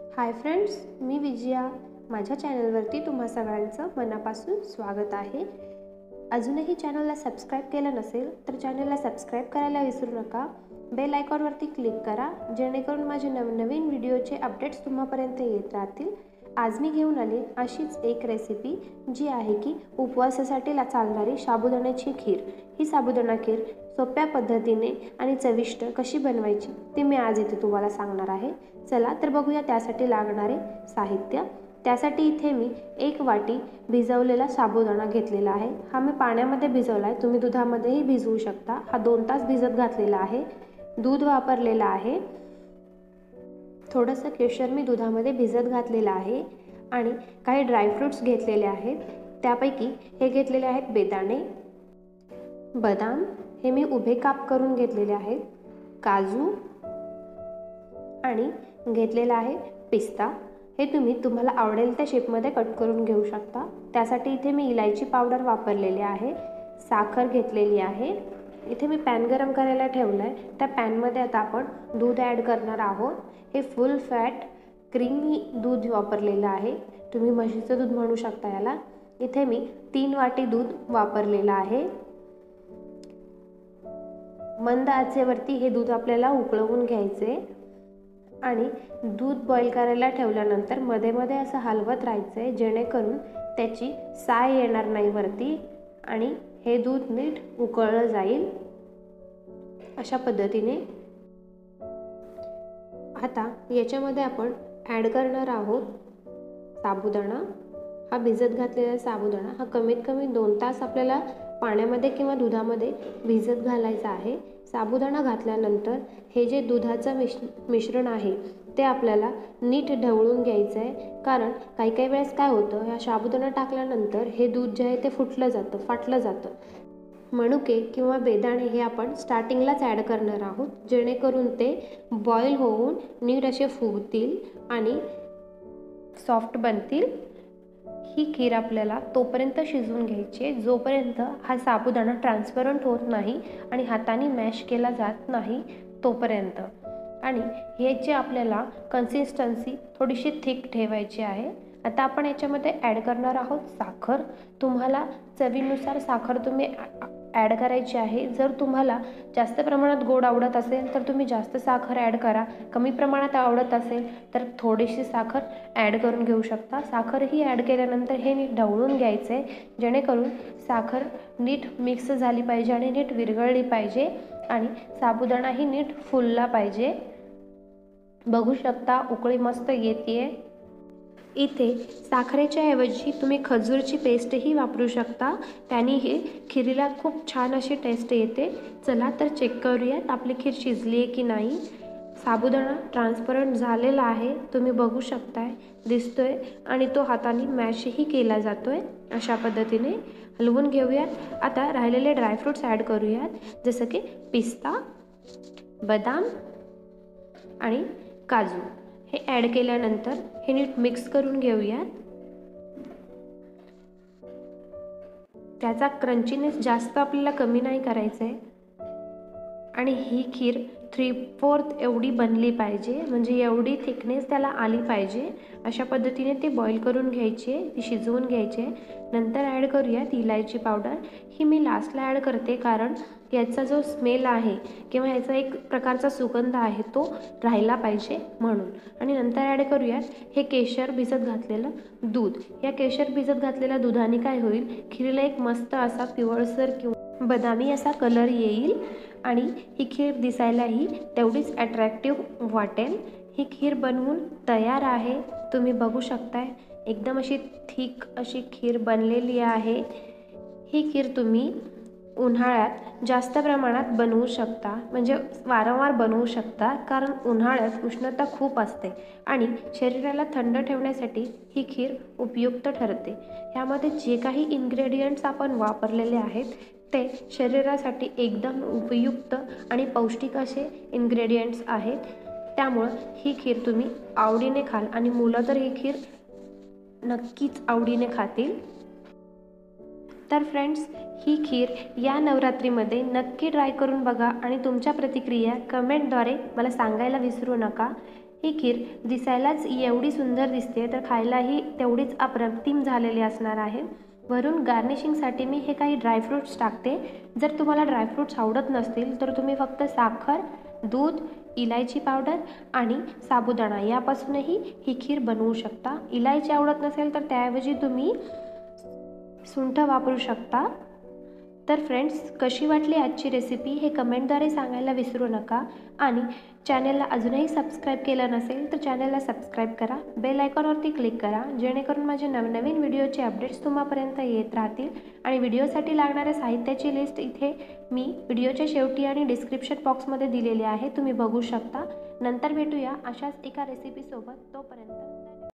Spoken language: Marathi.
हाय फ्रेंड्स, मी विजया. माझ्या चॅनलवरती तुम्हा सगळ्यांचं मनापासून स्वागत आहे. अजूनही चॅनलला सबस्क्राईब केलं नसेल तर चॅनलला सबस्क्राईब करायला विसरू नका. बेल आयकॉनवरती क्लिक करा, जेणेकरून माझे नवनवीन व्हिडिओचे अपडेट्स तुम्हापर्यंत येत राहतील. आज मी घेऊन आले अशीच एक रेसिपी, जी आहे की उपवासासाठी चालणारी साबुदाण्याची खीर. ही साबुदाणा खीर सोप्या पद्धतीने आणि चविष्ट कशी बनवायची ते मी आज इथे तुम्हाला सांगणार आहे. चला तर बघूया त्यासाठी लागणारे साहित्य. त्यासाठी इथे मी 1 वाटी भिजवलेला साबुदाणा घेतलेला आहे. हा मी पाण्यामध्ये भिजवला आहे, तुम्ही दुधामध्येही भिजवू शकता. हा 2 तास भिजत घातलेला आहे. दूध वापरलेलं आहे. थोडंसं केशर मी दुधामध्ये भिजत घातलेलं आहे आणि काही ड्रायफ्रूट्स घेतलेले आहेत. त्यापैकी हे घेतलेले आहेत बेदाणे, बदाम हे मी उभे काप करून घेतलेले आहेत, काजू आणि घेतलेला आहे पिस्ता. हे तुम्हाला आवडेल त्या शेपमध्ये कट करून घेऊ शकता. त्यासाठी इथे मी इलायची पावडर वापरलेली आहे, साखर घेतलेली आहे. इथे मी पॅन गरम करायला ठेवलं आहे. त्या पॅनमध्ये आता आपण दूध ॲड करणार आहोत. हे फुल फॅट क्रीमी दूध वापरलेलं आहे, तुम्ही म्हशीचं दूध म्हणू शकता याला. इथे मी 3 वाटी दूध वापरलेलं आहे. मंद आचेवरती हे दूध आपल्याला उकळवून घ्यायचे आणि दूध बॉईल करायला ठेवल्यानंतर मध्ये मध्ये असं हलवत राहायचं आहे, जेणेकरून त्याची साय येणार नाही वरती आणि हे दूध नीट उकळलं जाईल. अशा पद्धतीने आता याच्यामध्ये आपण ॲड करणार आहोत साबुदाणा. हा भिजत घातलेला साबुदाणा हा कमीत कमी 2 तास आपल्याला पाण्यामध्ये किंवा दुधामध्ये भिजत घालायचा आहे. साबुदाणा घातल्यानंतर हे जे दुधाचं मिश्रण आहे ते आपल्याला नीट ढवळून घ्यायचं आहे. कारण काही वेळेस काय होतं, ह्या साबुदाणा टाकल्यानंतर हे दूध जे आहे ते फाटलं जातं. मनुके किंवा बेदाणे हे आपण स्टार्टिंगलाच ॲड करणार आहोत, जेणेकरून ते बॉईल होऊन नीट असे फुगतील आणि सॉफ्ट बनतील. ही खीर आपल्याला तोपर्यंत शिजवून घ्यायची आहे जोपर्यंत हा साबुदाणा ट्रान्सपरंट होत नाही आणि हाताने मॅश केला जात नाही तोपर्यंत. आणि ह्याची आपल्याला कन्सिस्टन्सी थोडीशी थिक ठेवायची आहे. आता आपण याच्यामध्ये ॲड करणार आहोत साखर. तुम्हाला चवीनुसार साखर तुम्ही ॲड करायची आहे. जर तुम्हाला जास्त प्रमाणात गोड आवडत असेल तर तुम्ही जास्त साखर ॲड करा. कमी प्रमाणात आवडत असेल तर थोडीशी साखर ॲड करून घेऊ शकता. साखरही ॲड केल्यानंतर हे नीट ढवळून घ्यायचं आहे, जेणेकरून साखर नीट मिक्स झाली पाहिजे आणि नीट विरघळली पाहिजे आणि साबुदाणाही नीट फुलला पाहिजे. बघू शकता उकळी मस्त येते. इथे साखरेच्या ऐवजी तुम्ही खजूरची पेस्टही वापरू शकता, त्याने हे खिरीला खूप छान अशी टेस्ट येते. चला तर चेक करूयात आपली खीर शिजली आहे की नाही. साबुदाणा ट्रान्सपरंट झालेला आहे, तुम्ही बघू शकताय, दिसतोय आणि तो हाताने मॅशही केला जातोय. अशा पद्धतीने हलवून घेऊयात. आता राहिलेले ड्रायफ्रूट्स ॲड करूयात, जसं की पिस्ता, बदाम आणि काजू. हे ॲड केल्यानंतर हे नीट मिक्स करून घेऊयात. त्याचा क्रंचीनेस जास्त आपल्याला कमी नाही करायचं आहे आणि ही खीर 3/4 एवढी बनली पाहिजे, म्हणजे एवढी थिकनेस त्याला आली पाहिजे. अशा पद्धतीने ती बॉईल करून घ्यायची आहे, ती शिजवून घ्यायची आहे. नंतर ॲड करूयात इलायची पावडर. ही मी लास्टला ॲड करते, कारण याचा जो स्मेल आहे किंवा याचा एक प्रकारचा सुगंध आहे तो राहिला पाहिजे म्हणून. आणि नंतर ॲड करूयात हे केशर भिजत घातलेलं दूध. या केशर भिजत घातलेल्या दुधाने काय होईल, खीरीला एक मस्त असा पिवळसर किंवा बदामी असा कलर येईल आणि ही खीर दिसायलाही तेवढीच अट्रॅक्टिव्ह वाटेल. ही खीर बनवून तयार आहे, तुम्ही बघू शकताय. एकदम अशी थिक अशी खीर बनलेली आहे. ही खीर तुम्ही उन्हाळ्यात जास्त प्रमाणात बनवू शकता, म्हणजे वारंवार बनवू शकता, कारण उन्हाळ्यात उष्णता खूप असते आणि शरीराला थंड ठेवण्यासाठी ही खीर उपयुक्त ठरते. ह्यामध्ये जे काही इन्ग्रेडियंट्स आपण वापरलेले आहेत ते शरीरासाठी एकदम उपयुक्त आणि पौष्टिक असे इन्ग्रेडियंट्स आहेत. त्यामुळं ही खीर तुम्ही आवडीने खाल आणि मुलं तर ही खीर नक्कीच आवडीने खातील. तर फ्रेंड्स, ही खीर या नवरात्रीमध्ये नक्की ट्राय करून बघा आणि तुमच्या प्रतिक्रिया कमेंटद्वारे मला सांगायला विसरू नका. ही खीर दिसायलाच एवढी सुंदर दिसते तर खायलाही तेवढीच अप्रतिम झालेली असणार आहे। वरून गार्निशिंगसाठी मी हे काही ड्रायफ्रूट्स टाकते। जर तुम्हाला ड्रायफ्रूट्स आवडत नसतील तर तुम्ही फक्त साखर, दूध, इलायची पावडर आणि साबुदाणा यापासूनही ही खीर बनवू शकता। इलायची आवडत नसेल तर त्याऐवजी तुम्ही सुंठ वापरू शकता। तर फ्रेंड्स, कशी वाटली आजची रेसिपी हे कमेंटद्वारे सांगायला विसरू नका आणि चॅनलला अजूनही सबस्क्राईब केलं नसेल तर चॅनलला सबस्क्राईब करा, बेल आयकॉनवरती क्लिक करा, जेणेकरून माझे नवनवीन व्हिडिओचे अपडेट्स तुम्हापर्यंत येत राहतील। आणि व्हिडिओसाठी लागणाऱ्या साहित्याची लिस्ट इथे मी व्हिडिओच्या शेवटी आणि डिस्क्रिप्शन बॉक्समध्ये दिलेली आहे, तुम्ही बघू शकता। नंतर भेटूया अशाच एका रेसिपीसोबत, तोपर्यंत